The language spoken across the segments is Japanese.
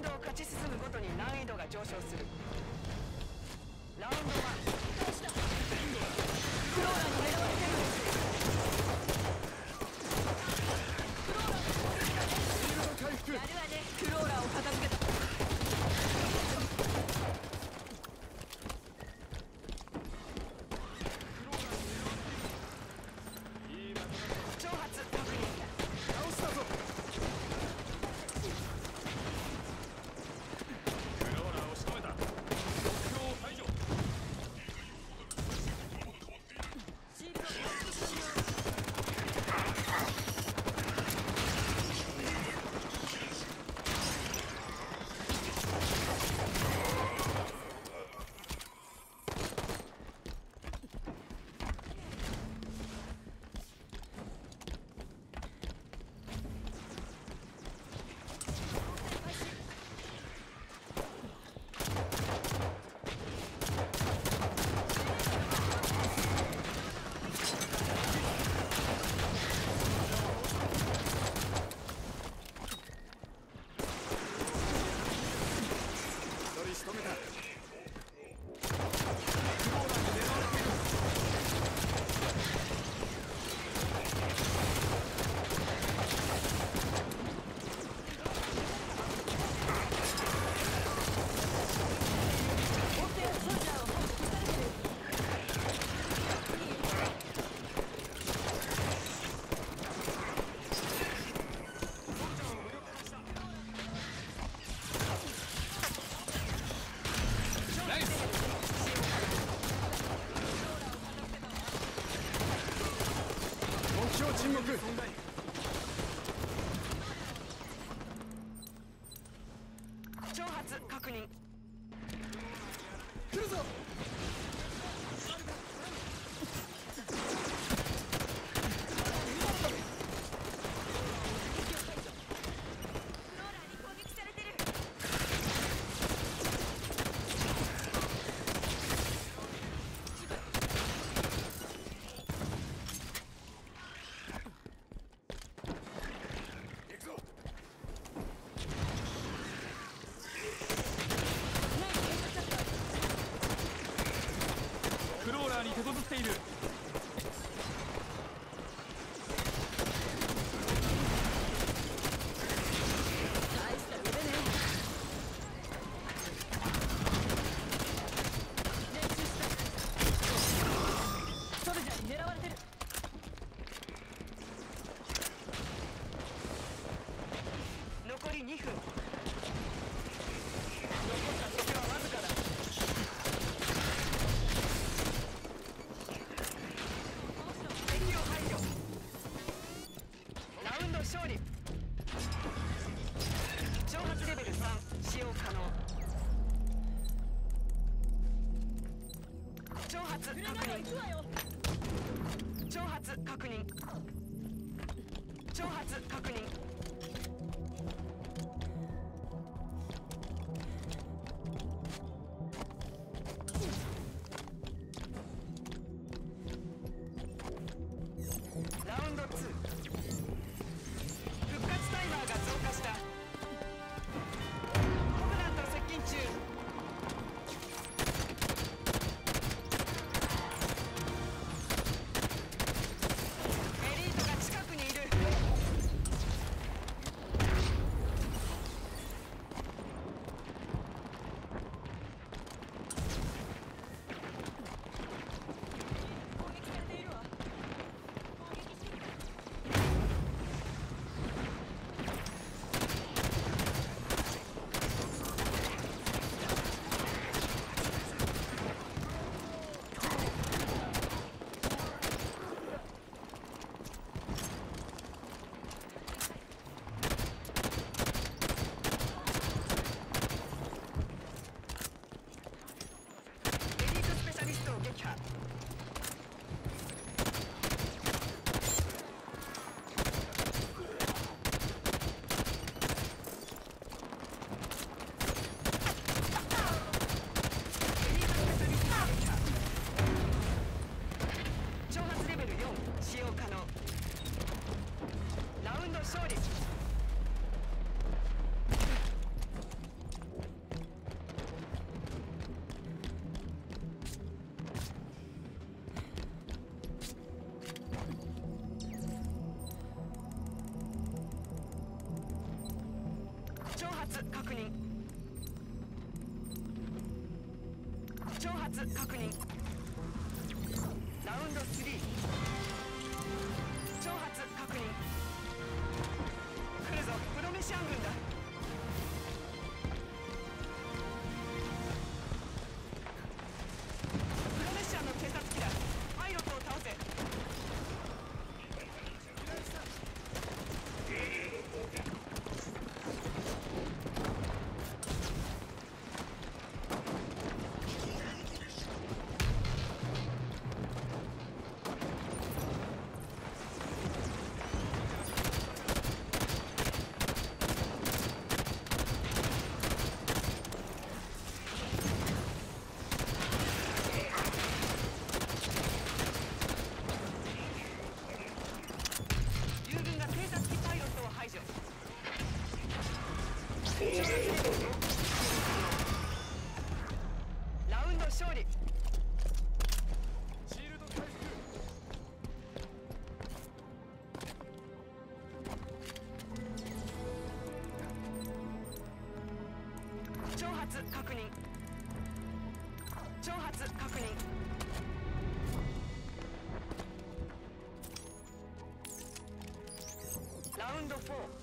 ンドを勝ち進むごとに難易度が上昇する。ラウンド1、クローラに狙われてる。やるわね。クローラを片付けた。挑発確認。 倒したぞ。 クローラーを仕留めた。目標を排除。 シールド完了。 仕留めた。目標沈黙。 挑発確認。 来るぞ。 クローラーに手こずっている。 大した腕ね。練習した。ソルジャーに狙われてる。残り2分。残った時はわずかだ。敵を排除。ラウンド勝利。挑発レベル3使用可能。挑発確認。挑発確認。挑発確認。ラウンド2。復活タイマーが増加した。コブラント接近中。エリートが近くにいる。 発確認。挑発確認。ラウンド3。挑発確認。来るぞプロメシアン軍だ。プロメシアンの偵察機だ。パイロットを倒せ。友軍が偵察機パイロットを排除。ラウンド勝利。 シールド回復。 挑発確認。挑発確認。ラウンド4。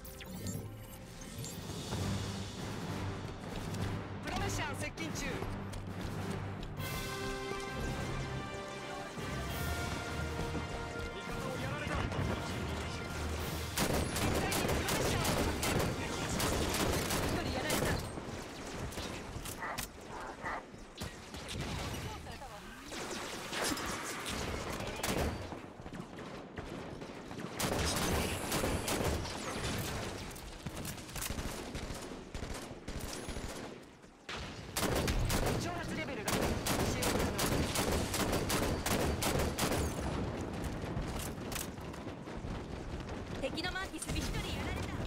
プロメシアン接近中。 味方をやられた。 絶対にプロメシアンを助ける。一人やられた。挑発レベルが使用可能。 敵のマーティスに一人やられた。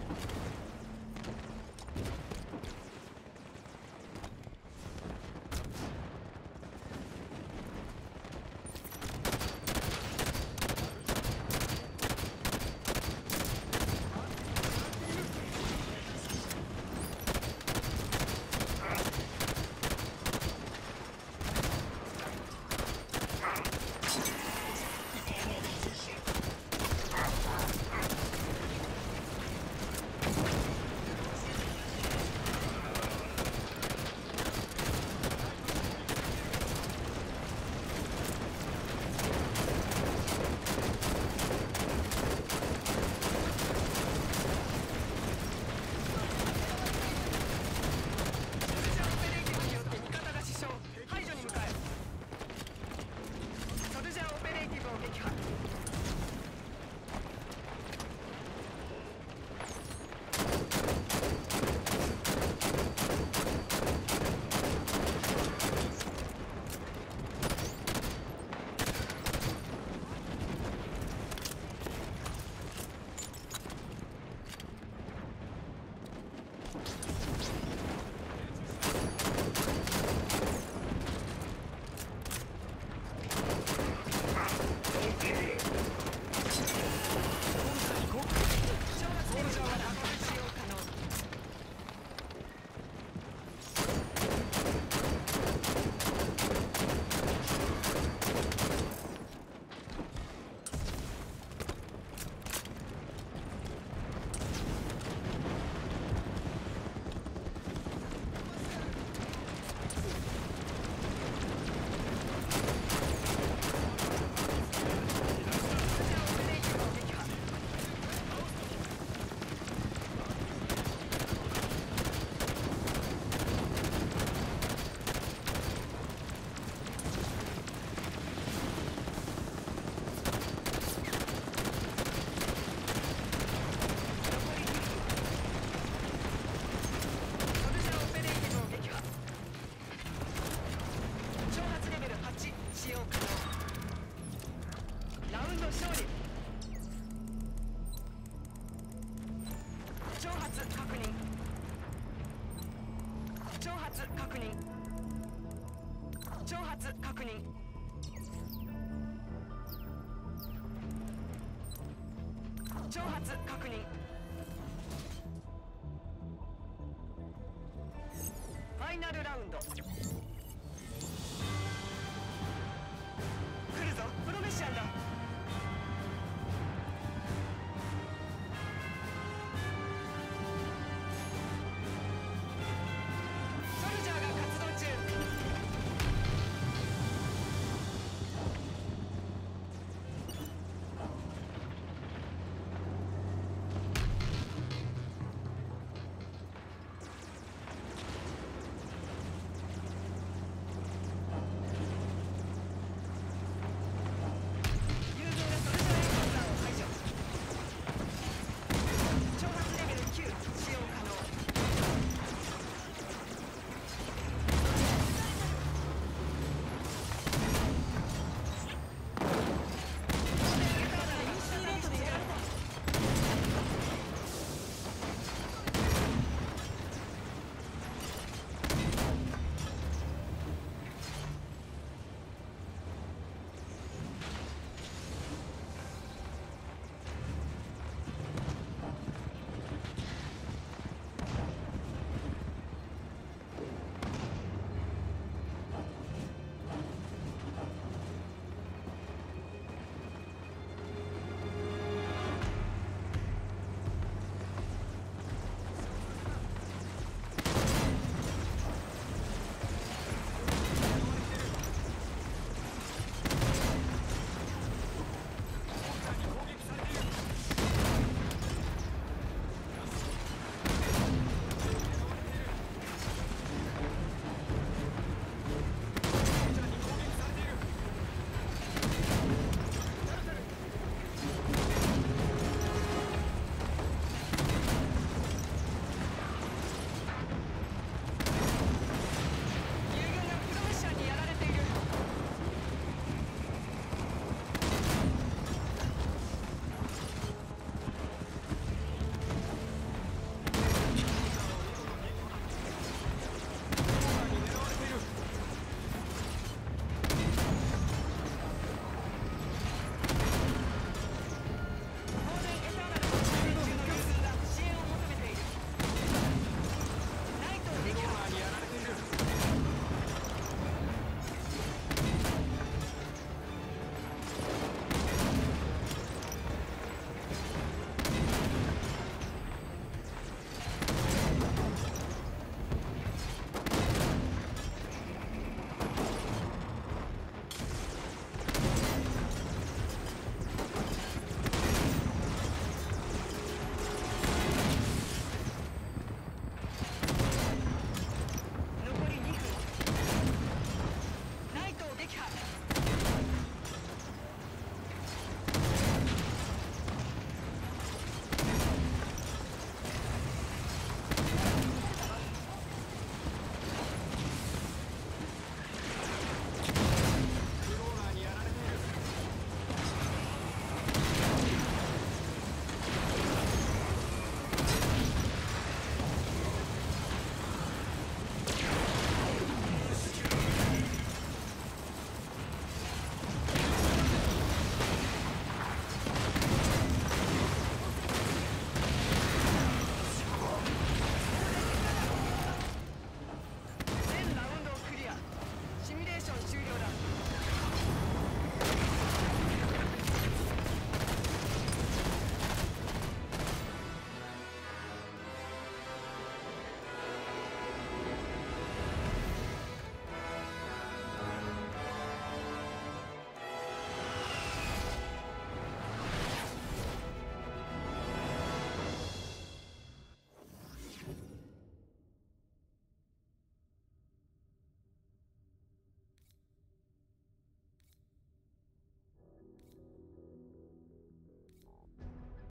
ソルジャーオペレイティブを撃破。確認。挑発確認。 ァイナルラウンド。来るぞプロメシアンだ。